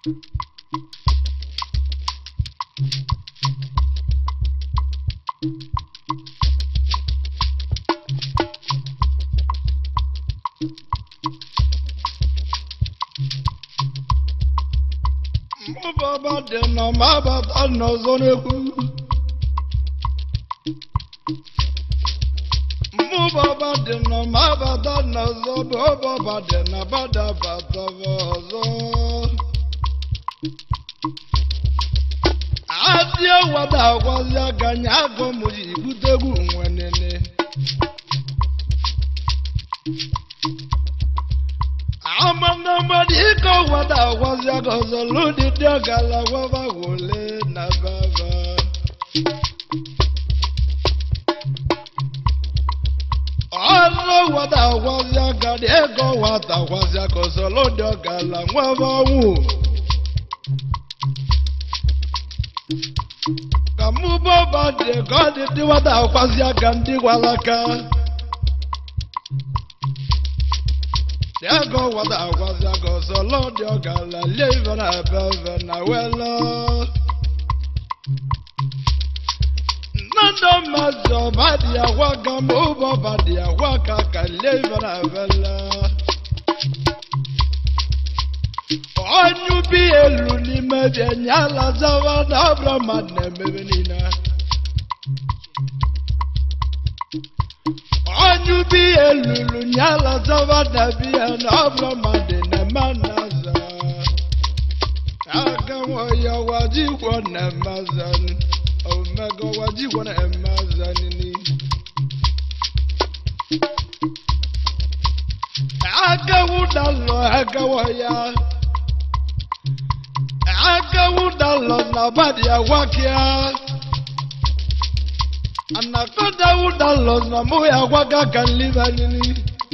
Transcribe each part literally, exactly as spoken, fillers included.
Baba de no maba no zone ku Mu baba de no maba no zo baba de na bada bata zo Adia wada kwazia ganya go mu ibutegu nwenene Amana madiko wada wazia gozo ludi diogala wava wole na baba Allah wada wazia gade ego wada wazia gozo ludi diogala wava wu Kamu baba de gade di wada wazia gandi walaka Ego wada wazia gozo lodi ogala live na beve na welo Nando mazo badia waka mubo badia waka ka live na vela Onyu bi elu ni mebe nyala zawa na brahma ne mebe nina Onyu bi elulu nyala zavada bi na abramade na manaza Aga waya waji wana mazan Omega waji wana mazan ni Aga wudalo aga waya Aga wudalo na badia wakia Anakoda udalo na moya waga kaliva nini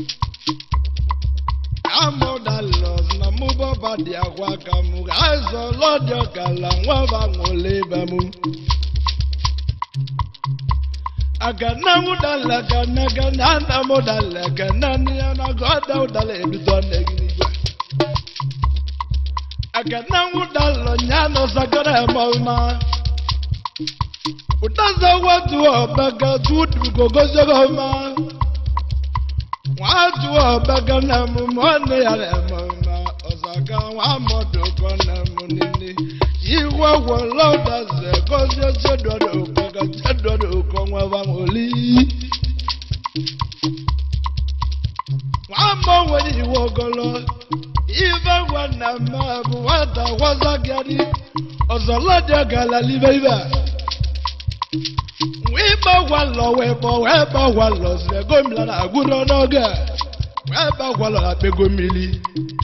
Amodalo na mubo badi waga mu Azo lodio kala wava ngoleba mu Agana udala gana gana na modala gana ni anagoda udala edutone gini Agana udalo nyano sagara mauma Utaza watu wabaga tutu kugozo goma Watu wabaga na mumone yale mama Osaka wamodo kona munini Iwa waloda ze gozo chedodo ukoga chedodo ukongwa wamoli Wamo weni wogolo Iva wana mabu wata wazagari Ozolode gala live iva Weba walo webo weba walo se gomila na aguro noge Weba walo na pegomili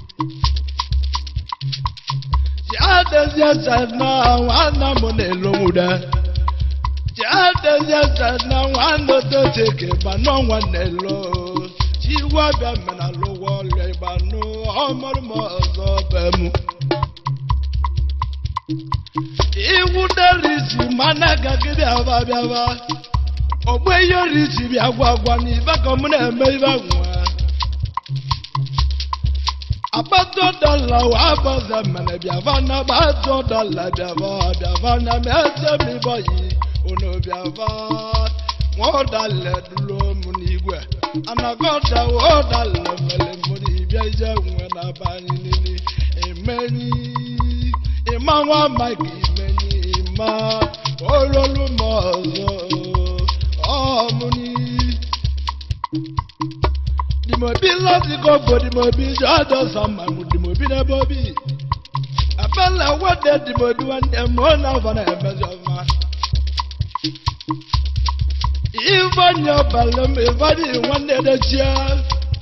Jade zia na wana monelo muda Jade zia na wana to teke bano wanelo Chiwa bia mena lo wole bano omor mo zo bemu Iwu derisi mana gagide aba biaba Ogbe yorisi bi agwa agwa ni bako mu na eme iba nwa Abato dola wa abaza mene biaba na abato dola biaba biaba na meze mi boyi ono biaba Wodale dulo mu ni igwe Anagoda wodale mele mu ni bia ije nwe na bani nini Emeni Imanwa magi Ma ololu mozo omuni Di mobi lati go bo di mobi jado sama mu di mobi na bobi Afela wade di mobi wan emona vana emezoma Ivanya balam ivani wande de chia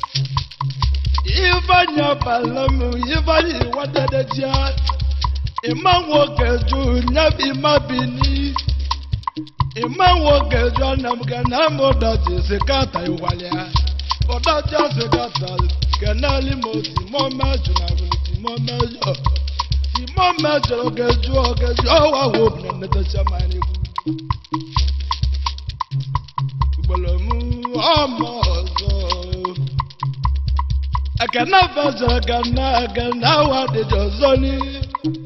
Ivanya balam ivani wande de chia Imanwo keju nyabi mabini Imanwo keju anamga namoda tisekata iwalia Oda jasekata kenali mosi momeju na vuliti momejo Si momejo keju keju awa wobna netasha maniku Ubolomu omozo Akana faza kana kana wade jozoni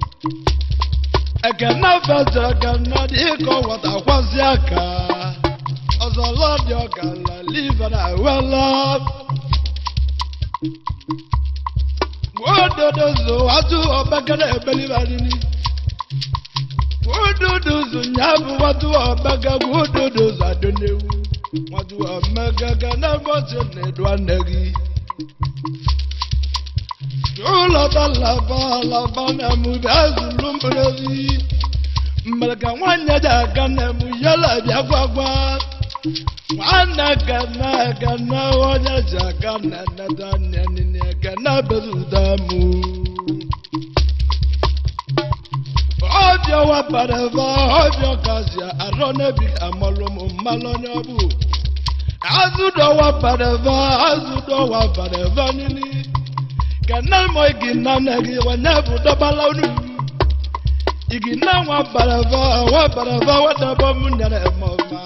ekene fete ekene dịka ọwata kwasị aka ọzọlọ dị ọkala live na wela gwododozo watu ọbagara ebelibanini gwododozo nyabụ watu ọbaga gwododozo adonewu watu ọmagaga na mbọchị na-edu anegi ụlọta laba laba na mụbi azụlụ mberezi mmeleka nwanyị dị aka na mụ yala bịa gwagwa nwanne gana gana onye ji aka na nnata nne nne gana bezuda mụ ọbịa wabareva ọbịa kazi arọ n'ebi amalụ mụ mmalụ onye ọbụ azụdọ wabareva azụdọ wabareva nini Kanal mo igina negi wanyabu dobala unu igina wa barava wa barava wa dabo munere moma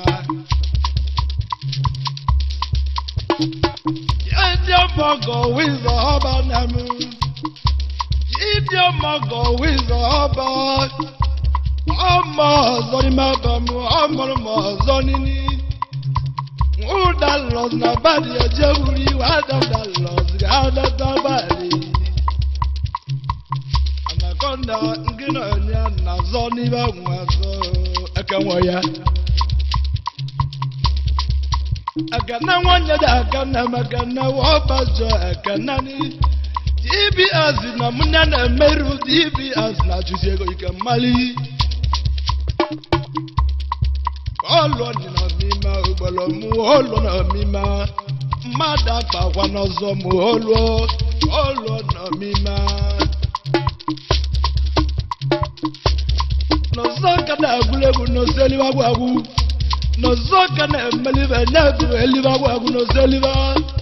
Yedio mogo wizo hoba namu Yedio mogo wizo hoba Omo zoni mabamu omo mo zonini Udalos na badi ya jehuri wadalos gada tabali Anakonda ngina nya na zoni ba mwazo akanwaya Akana wanya da akana makana wabajo akanani D B S na munyana meru D B S na chusego ikamali Olo ni na mima ubolo mu olo na mima mada pa kwa nozo mu olo olo na mima Nozo kana agulegu no seliwa gwagu Nozo kana emeliva na tu eliva gwagu no seliva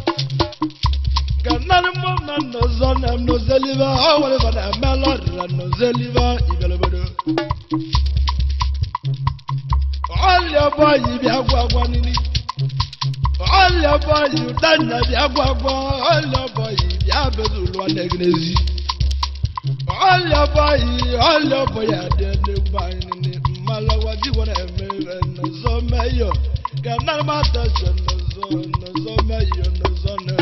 Kana mo na nozo na no seliva awale bana melo no seliva igalebodo All your boy, you be a guaguan. All your boy, you done the guaguan. All your boy, you be a bedul one negnesi. All your boy, all your boy, I did the wine in Malawa. You want to make no so mayo. Can not matter, no so, no so mayo, no so no.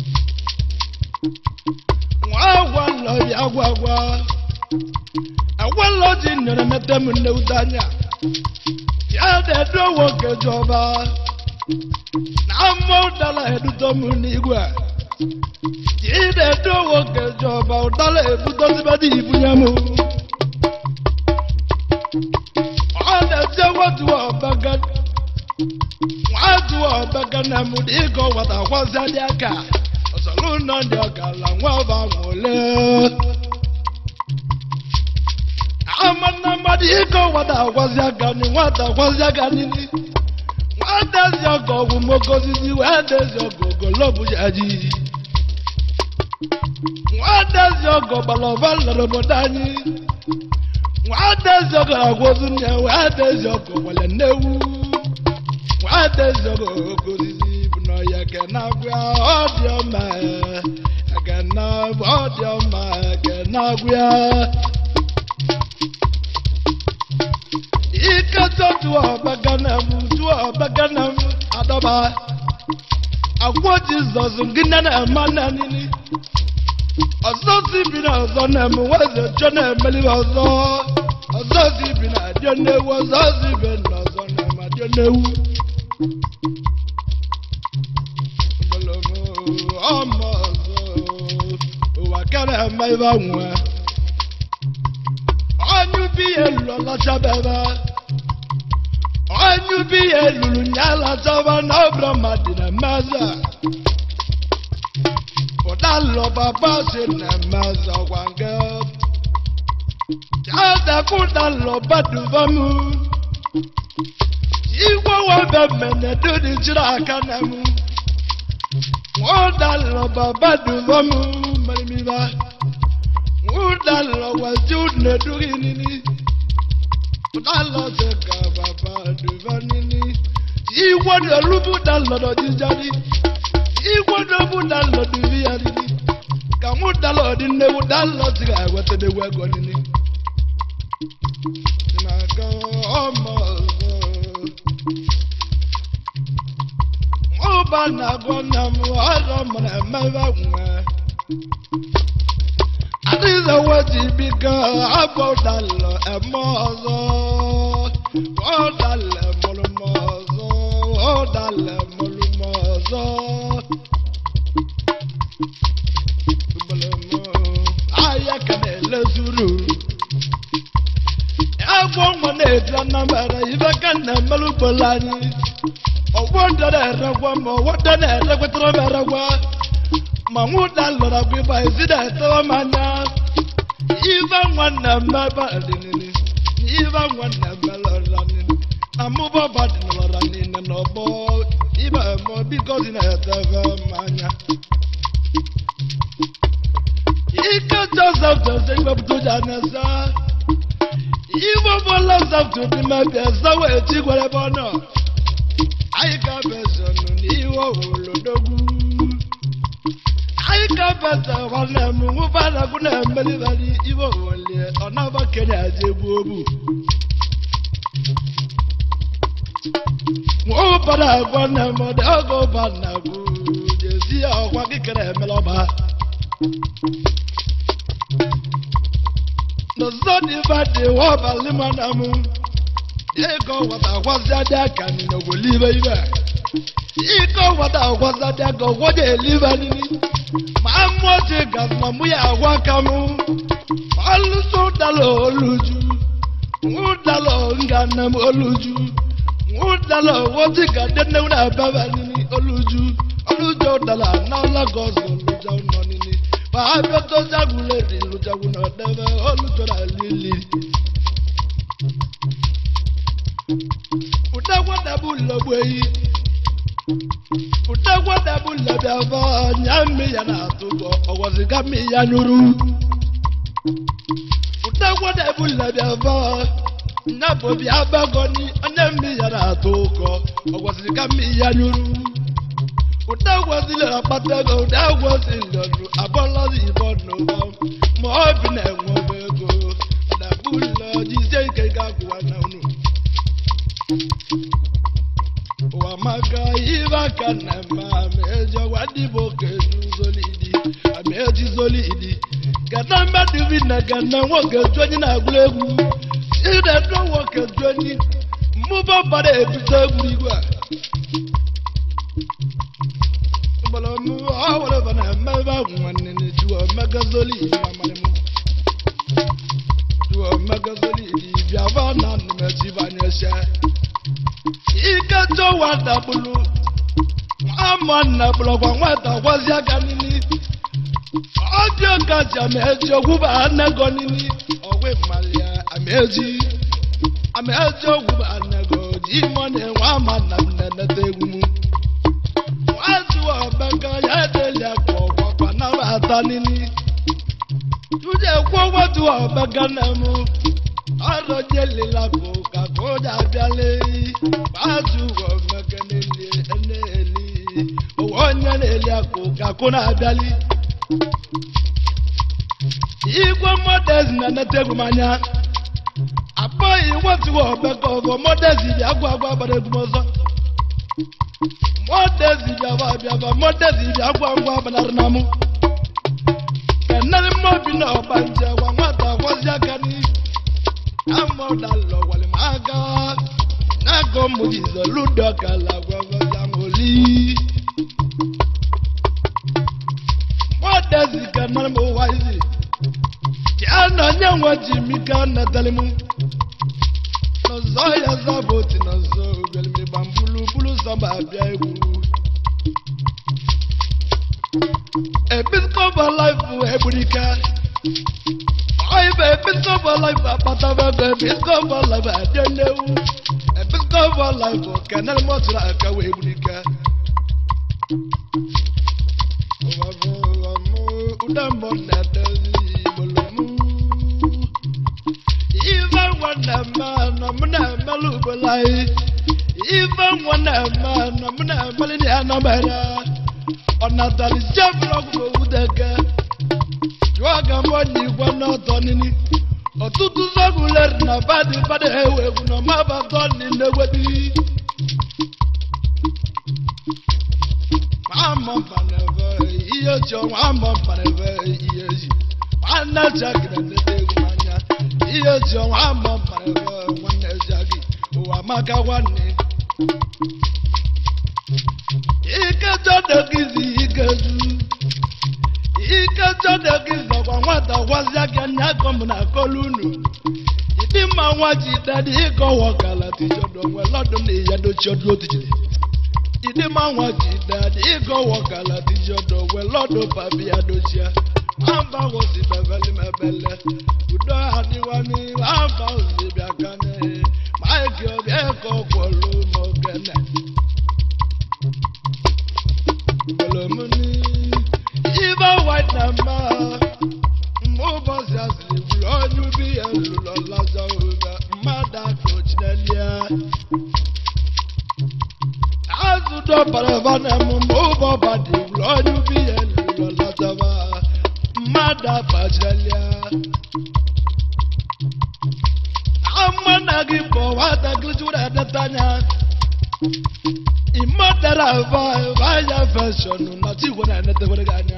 One love ya guagua. I will lodge in the metam in the Udania. Yade do woke joba na mo dala edu to mu ni igwa Yade do woke joba dala edu to sibadi ibunyamu Ada jawa tu obaga Watu obaga na mudi go wata kwaza diaka Osolu no ndi okala nwa ba ngole Amana madi iko wada wazia gani wada wazia gani ni wada ziogo umoko zizi wada ziogo golobu yaji wada ziogo balova lorobodani wada ziogo agwozunya wada ziogo wale newu wada ziogo gozizi buno yake na gwa odioma agana odioma agana gwa Ikato tu abaganam tu abaganam adaba Agwo Jesus ngina na mana nini Ozo sibina ozo na mwaze chone meli ozo Ozo sibina dione ozo sibina ozo na madione wu Bolomo omo ozo Wakana maiva mwa Onyu biye lola chabeba Onyu biye lulu nyala chaba na brahma dina maza Odalo baba sina maza wange Chada kudalo badu vamu Iwa wabemene dudi jira kanamu Odalo baba du vamu Malimiba Udalo wajudne duginini Udalo teka baba duvanini Iwa de lubu dalo do dijari Iwa de bu dalo duviarini Kamu dalo dinne udalo tiga wate de wagonini Obana gonam aramana mawa. Adiza wati bika abodalo emozo. Odale molumozo. Odale molumozo. Tubalomo ayakane lezuru. Agwo mane dana mara ibakana malubolani. O wonder that one more, what done at the Wateragua? Mamuda Lora by Zida Tomana. Even one number, even one number running. A move about running and no ball, even more because in a mania. He got just out to sing up to Janasa. Even for lots of to be my best, so way to whatever. I got better than you all dogu. I got better one of them who found a good name, Melody, Evo, or never can I do boo. Oh, but I want them or they'll go bad now. You see how what you can have Meloba. The sun is bad, the war by Limanamu. Ego wata waza daka ni no go live ibe. Ego wata waza daka wo de live ni. Ma mo te ga ma mu ya wa kamu. Alu so dalo oluju. Mu dalo ngana mo oluju. Mu dalo wo ti ga de na na baba ni oluju. Olujo dala na la gozo olujo no ni ni. Ba bi to jagule ri olujo no de olujo la lili. Utagwada bulla boy. Utagwada bulla bava nyami ya na tugo owaziga mi ya nuru. Utagwada bulla bava nabo bi abagoni nyami ya na tugo owaziga mi ya nuru. Utagwazile apatago utagwazile abolazi ibono mo bi na enwobego na bulla jise ke ga gwa na unu. Wamaga iva kana ma mejo wadibo ke solidi ameji solidi kana madu na kana woke twenty na gulegu ida do woke twenty muba bare ebisa gurigwa bala mu awala bana maba mwanne ni tuwa magazoli mamalemu tuwa magazoli biavana numeji banyesha Ikato wada bulu, amana bulu kwa wada wazia ganini. Audio kazi amejo guba anego nini. Owe malia ameji, amejo guba anego. Jimone wamana mnene tegumu. Wazu wabanga ya delia kwa kwa kwa na wata nini. Tuje kwa watu wabanga nemu. Aro jeli la koka koja biale. Bazu wa maganele eneli. Owonya neli akoka kona biali. Igwa models na netegu manya. Apai watu wa beko go models ya agwa agwa bare gumozo. Models ya ba bia ba models ya agwa agwa banarnamu. Kanale mo bi na banja wa mata wazia kani. Amodalo wale maga nago mujizo ludo kala gwa zamoli Modezi kana mo waizi Kiana nyanwa jimika na talimu Nozoya zaboti nozo Gelmi bambulu bulu samba abia ebu Episcopa life ebudika I've Episcopa life apatava Episcopa life adeneu Episcopa life kanal motra akawe ebudika Udambo na dazi bolomu Even wana mana muna malu bolai Even wana mana muna malini anabara Onatali jablo go udega Jwaga moni wana tonini ọtụtụ zọguler na badi badi ewu egwu na ọmaba gọọni na-egwedi Mama paneve iye ji ọnwa mama paneve iye ji nwanne jagide ndete egwu n'anya iye ji ọnwa mama paneve nwanne jagi ụwa maka nwanne ike jọdegizi ikeju ike jọdegizi ọgwa nwata gwazia gị anya gọm na kolunu ịdị mma nwa ji dadi ịgọwọ gala tijodo nwe lọdụ na iya dochi ọdụ otijiri ịdị mma nwa ji dadi ịgọwọ gala tijodo nwe lọdụ babi ya dochia amba wosi beveli mebele udo adịwani amba ozi bịa kane maịkị obi eko kwolu mogene Bolomuni Iba white number Mubos asli Blonyu bi elulo laza uga Mada coach nelia Azudo paravana Mubo badi Blonyu bi elulo laza va Mada pachelia Amana gipo wata glitura datanya Imodera vaya fashion nati wona nete wona ganya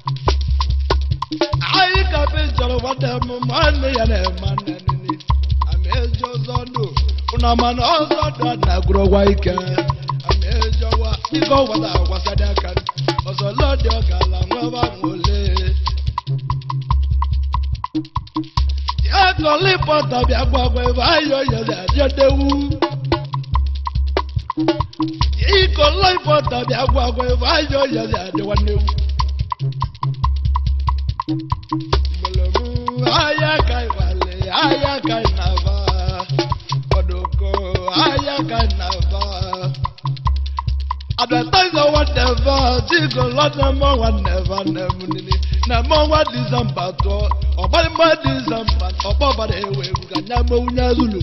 Ai ka be joro wada mane ya ne mane ni amejo zondo una man ozodo na gro wa ike amejo wa iko wada wasada kan ozo lodi ogala nwa ba mole Ya ko lipota bi agbagbe vayo ye ya dewu Iko life ota bi agwa agwa vayo ya ya de wanewu Bolomu aya kai wale aya kai nava Odoko aya kai nava Advertise whatever Tigo lot number one never never nini Number one December to Obali mo December Oboba de ewe Ganya mo unya zulu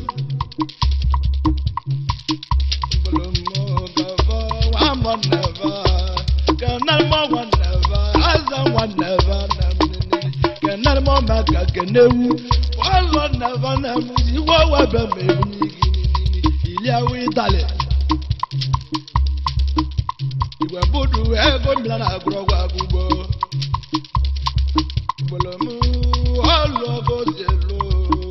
One never, can no more one never, as a one never, can no more make a canoe. One Lord never, you were baby, Ilia with Dale. You were put to echo Milana Groga Bubo. Bolomu, all over zero.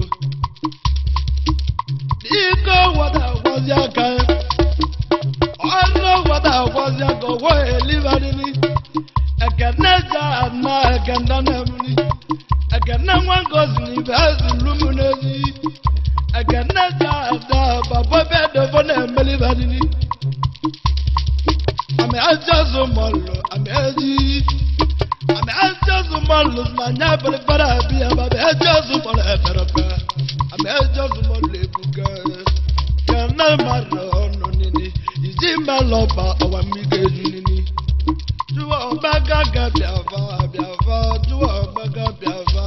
Ego, what I was your kind. What I was young away, living I can never na I can done I can no one goes in the luminary. I can never Papa bed of an emily. I'm a just a mollo, I'm a G. I'm a just a mollo, my neighbor, but I be about a just a mollo. I'm a just a mollo. Can never Jimba loba awa mige nini Juwa obaga gabiava biava Juwa obaga biava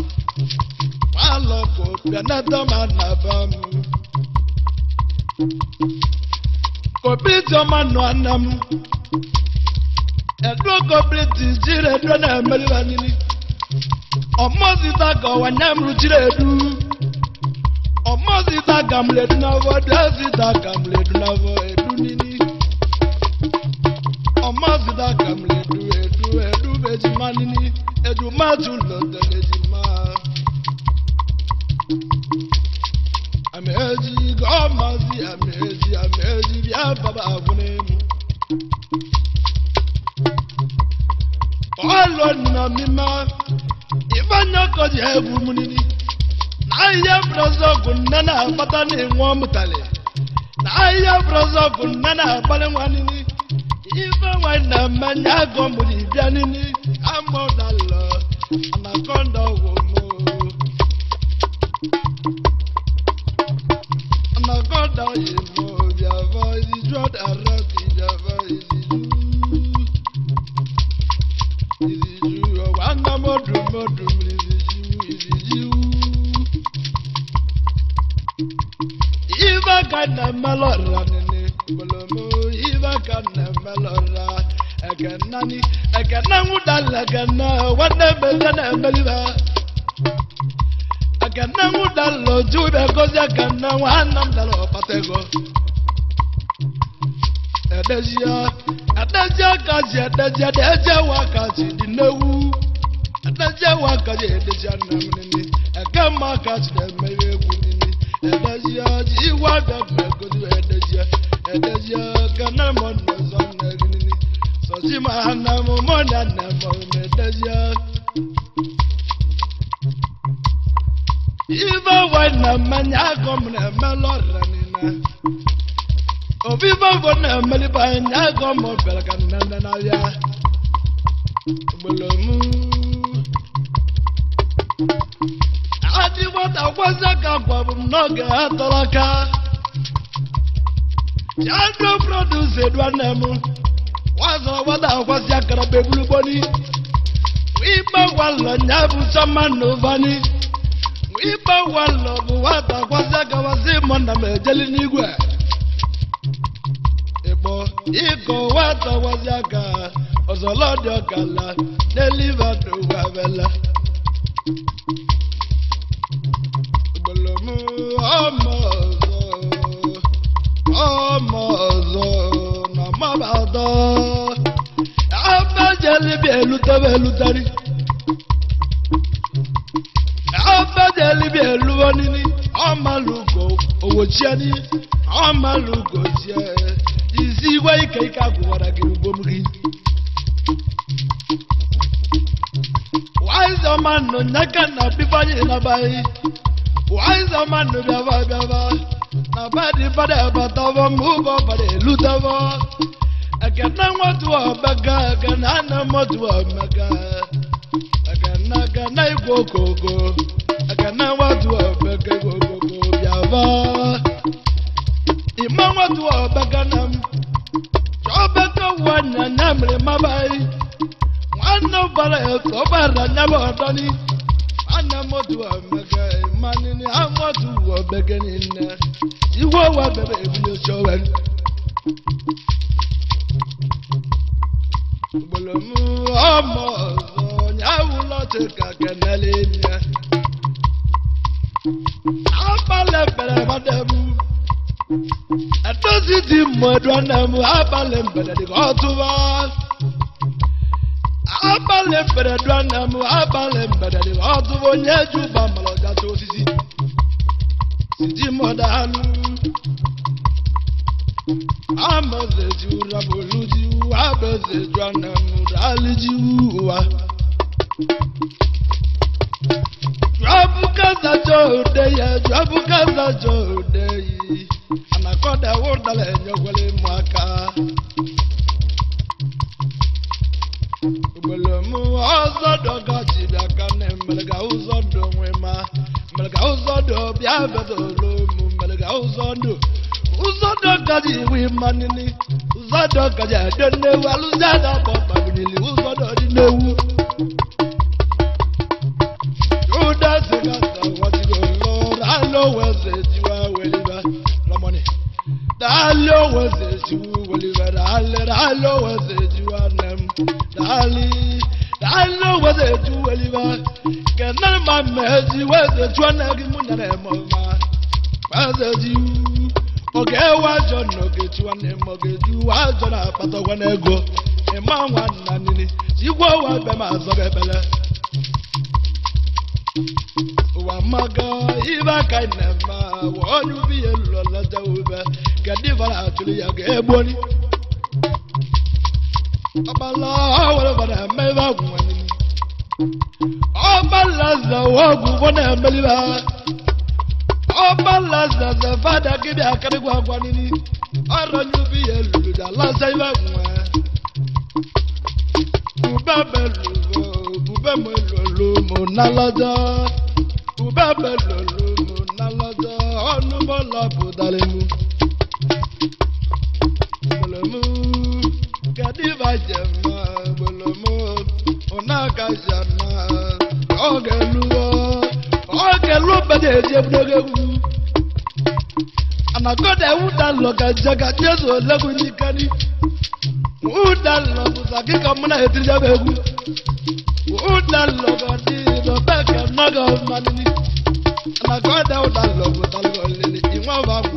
Maloko pianata manabamu Kopiti omanu anamu Edro kopiti jire edro na emeliwa nini Omozi taga wanyamru jire edu Omozi taga mledu na vo Dezi taga mledu na vo edu nini Omozi taga mledu edu edu bejima nini Edu maju lote lejima Ameji gomazi ameji ameji Bia baba avunemu Olo na mima Ifanya koji ebu munini Naya brozo kunana patani nwa mutale Naya brozo kunana pale wanini Ifa wana manya gomuli bianini Amodala Anakonda womo Anakonda yemo Biava isi jod arati Biava isi ju Isi ju Wanda modu modu Isi ju Isi ju Iva kana malora nene Bolomo Iva kana malora Ekanani Ekana ngudala kana Wane bezana mbeliva akana udalo jube kozi akana wana mdalo patego edezia edezia kazi edezia edezia wakazi dinewu edezia wakazi edezia namnini ekama kazi demewe kunini edezia jiwa gabe kozi edezia edezia kana mono zone kunini sosi mahana mo mona na mo edezia Iva wana manya komne meloranina Oviva wana meliba nya komo belkanana na ya Bolomu Adi wata kwazaka kwa mnoga atolaka Jando produce dwanemu Wazo wata kwazaka na bebulu boni Wiba wala nyabu samanu vani Iba wala buwata kwazaga wazimo na mejeli nigwe Ibo iko wata wazaga Ozolodi okala Neliva duwa vela Ibolomu omozo Omozo Na mabado Aba jeli bielu tebe lutari Abadeli bi eluwo nini amalugo owochiani amalugo tie izi wa ike ike agwara gi ugomri wise man no nyaka na bibanye na bai wise man no biava biava na badi bada batawo mubo bade lutawo akana watu obaga akana na motu obaga akana kana ikokoko akana watu obeke kokoko biava ima watu obaga nam chobeka wana namre mabai wana bara to bara nyabo doni ana motu obaga manini amotu obeke ninna iwo wa bebe ebilo chowen bolomu omozo nyawu Cheka kenelinya Abale bere mademu Atozi di modwanemu abale bere di gotuwa Abale bere dwanemu abale bere di gotuwa nyeju bamalo jato sisi Siji modanu Amaze jura boluji Abaze dwanemu dalijiwa Jabukaza jode jabukaza jode anakoda wodale nyogole mwaka Ubolomu ozodo gati biakane melga uzodo mwema melga uzodo biabedo lomu melga uzodo uzodo gati wimanini uzodo gati adone waluzada papa binili uzodo dinewu Dalo was you, Oliver, Dalo was you, Adam, Dali, Dalo was a Jew, Oliver. Can none of my mercy was a Chuanagimunam, was a Jew. Okay, was your no get you and mortgage you, was on a Patagonego, a man one nanny, you go out by my Zobella. Wamaga, Iva can never, won't you be a lot over? Kadiva actually a gay body. Abala, whatever I may have one. Obalaza, Wagu, one a believer. Obalaza, the father give a Kadua one in it. I run you be a little last I love. Bubabelu, Bubamelu, Nalaja, Bubabelu, Nalaja, Onubala Budalemu. Kadiva jema bolomo onaka jama ogelu ogelu bade jebdogu anagoda uda loga jaga jeso legu nikani uda logo sakika muna etirja begu uda logo di do baka naga manini na goda udalo budalo lele inwa ba